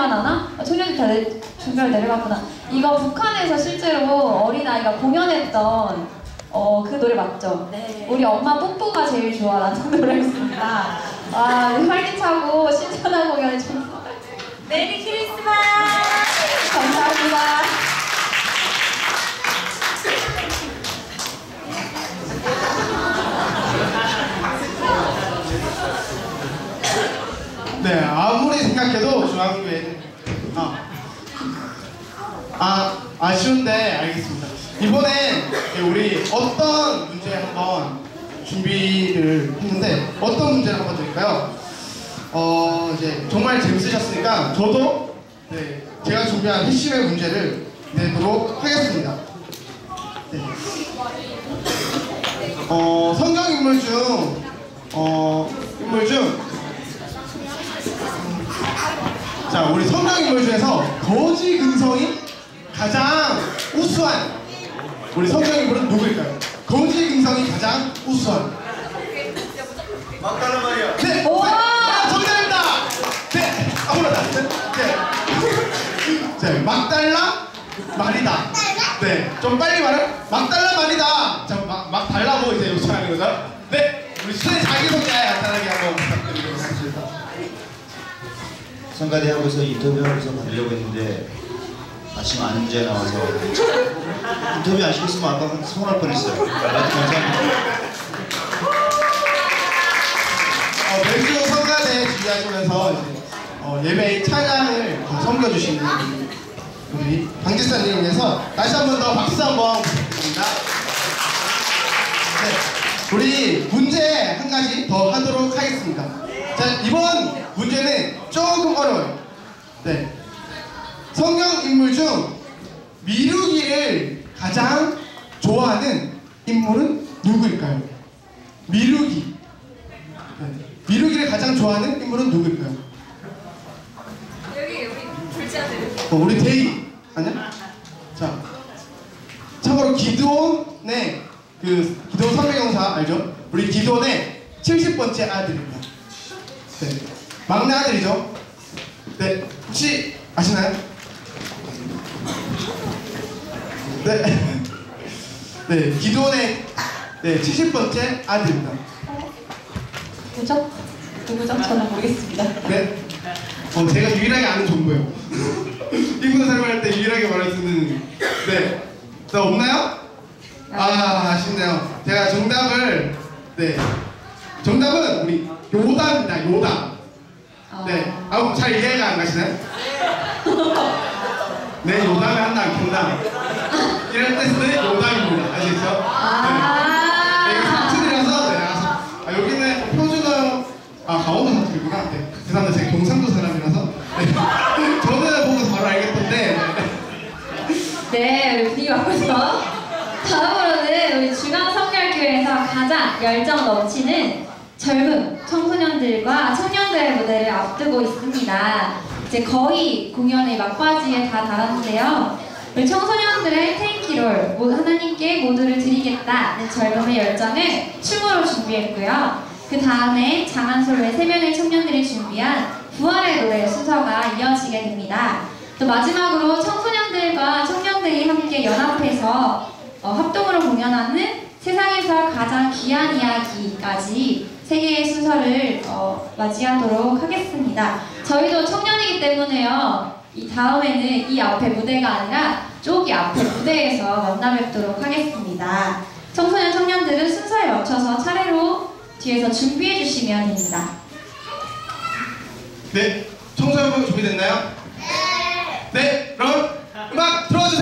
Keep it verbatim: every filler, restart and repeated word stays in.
청년들만 아나? 아, 청년들 다 내, 중별 내려갔구나. 이거 북한에서 실제로 어린아이가 공연했던 어, 그 노래 맞죠? 네. 우리 엄마 뽀뽀가 제일 좋아 라는 노래였습니다. 와, 활기차고 신선한 공연을 좀. 메리 크리스마스! 감사합니다. 네, 아무리 생각해도 중앙교회는 아, 아, 아쉬운데 알겠습니다. 이번에 우리 어떤 문제 한번 준비를 했는데 어떤 문제를 한번 드릴까요? 어, 이제 정말 재밌으셨으니까 저도 네, 제가 준비한 핵심의 문제를 내도록 하겠습니다. 네. 어, 성경 인물 중 어, 인물 중 자, 우리 성경 인물 중에서 거지 근성이 가장 우수한 우리 성경 인물은 누구일까요? 거지 근성이 가장 우수한 막달라 마리아. 네! 아, 정답입니다! 네! 아무나 네. 자, 막달라 말이다. 네, 좀 빨리 말해. 막달라 말이다. 자, 막, 막 달라고 이제 요청하는 거죠? 네! 우리 수의 자기소개 간단하게 한번 부탁드리도록 하겠습니다. 성가대학교에서 인터뷰하면서 받으려고 했는데 마침 안 문제 나와서 인터뷰 안 시켰으면 아까 서운할 뻔했어요. 감사합니다. 어, 매주 성가대 준비하시면서 이제 어, 예배의 찬양을 섬겨주시는 우리 방지사님을 위해서 다시 한 번 더 박수 한번 부탁드립니다. 네, 우리 문제 한 가지 더 하도록 하겠습니다. 자, 이번 문제는 조금 어려워요. 네, 성경 인물 중 미루기를 가장 좋아하는 인물은 누구일까요? 미루기. 네. 미루기를 가장 좋아하는 인물은 누구일까요? 여기 우리 둘째 아들. 어, 우리 데이 아니야? 자, 참고로 기드온의 그 기드온 선배경사 알죠? 우리 기드온의 칠십 번째 아들입니다. 네, 막내 아들이죠. 네, 혹시 아시나요? 네, 네, 기드온의 네 칠십 번째 아들입니다. 누구죠? 누구죠? 저는 모르겠습니다. 네, 어, 제가 유일하게 아는 정보예요. 이분과 설명할 때 유일하게 말할 수 있는. 네, 자, 없나요? 아, 아쉽네요. 제가 정답을 네, 정답은 우리 요담입니다. 요담. 네, 아, 잘 이해가 안 가시나요? 네, 요담에 한다 안 킨다. 이럴 때 쓰는 요담입니다. 아시겠죠? 네, 네, 이거 상투들이라서 네, 아, 여기는 표준어 아, 강원도 사투리구나. 네, 죄송합니다. 제가 경상도 사람이라서 네. 저는 보고 바로 알겠던데. 네, 우리 분위기 바꿔서 다음으로는 우리 중앙성결교회에서 가장 열정 넘치는 젊은 청소년들과 청년들의 무대를 앞두고 있습니다. 이제 거의 공연의 막바지에 다 달았는데요. 우리 청소년들의 테이키롤, 하나님께 모두를 드리겠다는 젊음의 열정을 춤으로 준비했고요. 그 다음에 장한솔로의 세 명의 청년들이 준비한 부활의 노래 순서가 이어지게 됩니다. 또 마지막으로 청소년들과 청년들이 함께 연합해서 어, 합동으로 공연하는 세상에서 가장 귀한 이야기까지 세 개의 순서를 어, 맞이하도록 하겠습니다. 저희도 청년이기 때문에요. 이 다음에는 이 앞에 무대가 아니라 저기 앞에 무대에서 만나 뵙도록 하겠습니다. 청소년 청년들은 순서에 맞춰서 차례로 뒤에서 준비해 주시면 됩니다. 네, 청소년분 준비됐나요? 네! 네, 그럼